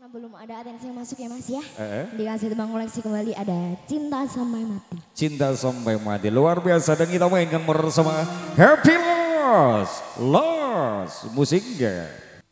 Belum ada atensi yang masuk ya Mas ya. Dikasih tebang koleksi kembali ada Cinta Sampai Mati. Cinta Sampai Mati luar biasa dan kita mainkan bersama Happy Loss musiknya.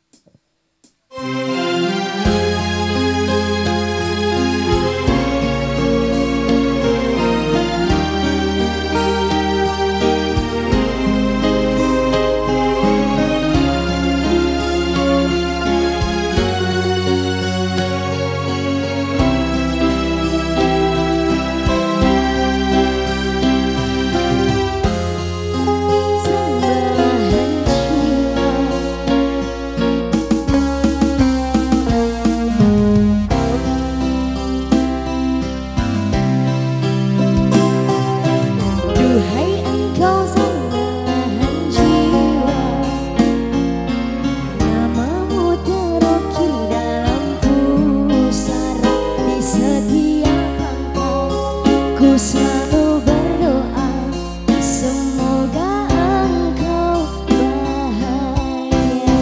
Selalu berdoa semoga engkau bahagia.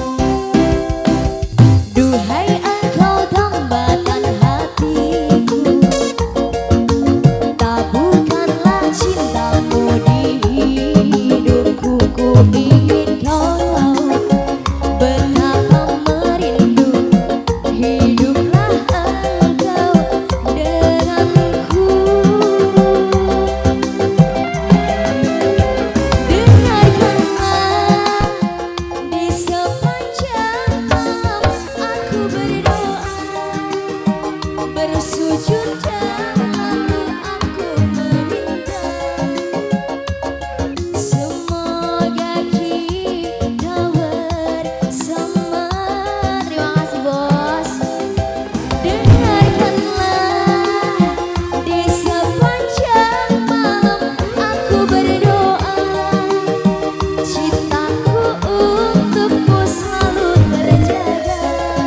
Duhai engkau tambatan hatiku, taburkanlah cintamu di hidupku. Ku ingin kau tahu betapa merindu hiduplah engkau denganku. Bersujud dan lalu aku meminta semoga kita bersama. Terima kasih bos. Dengarkanlah di sepanjang malam aku berdoa, cintaku untukmu selalu terjaga.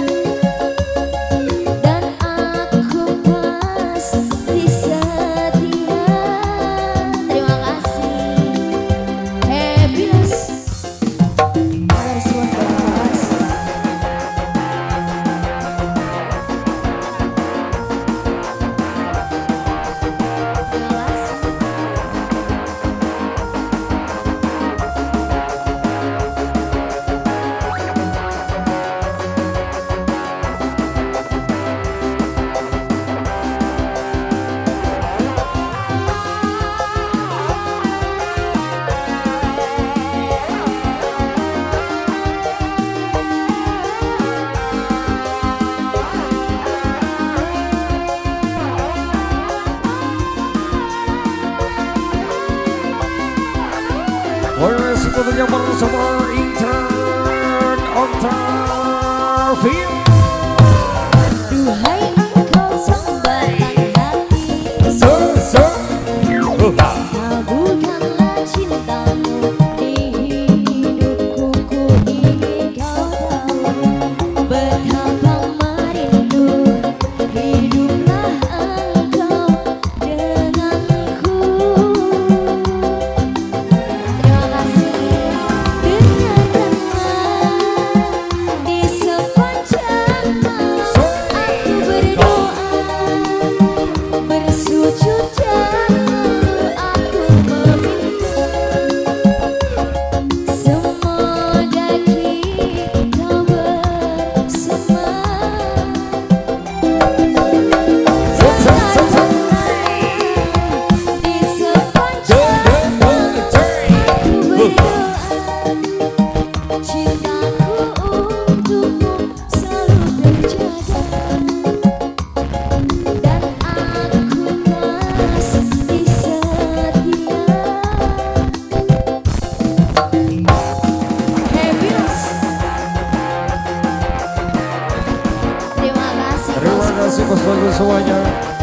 Tentunya bersama intern Octavia. Duhai engkau sambatan hati, taburkanlah cintamu di hidupku. Ku ingin kau tahu betapa merindu hiduplah engkau denganku. Terima kasih. Bersujud dan lalu aku meminta semoga kita bersama. Di sepanjang malam aku berdoa, cintaku untukmu selalu terjaga. Terima kasih bos-bos semuanya.